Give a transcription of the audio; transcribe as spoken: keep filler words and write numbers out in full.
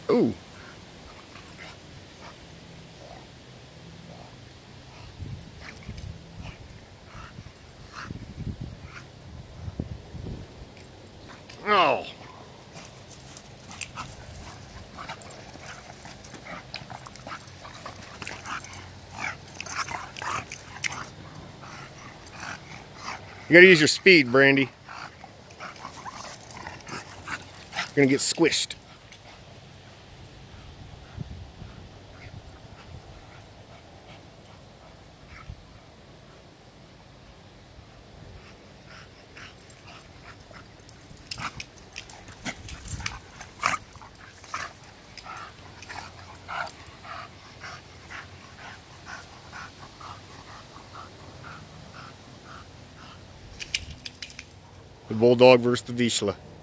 Ooh. Oh. You gotta use your speed, Brandy. You're gonna get squished. The Bulldog versus the Vizsla.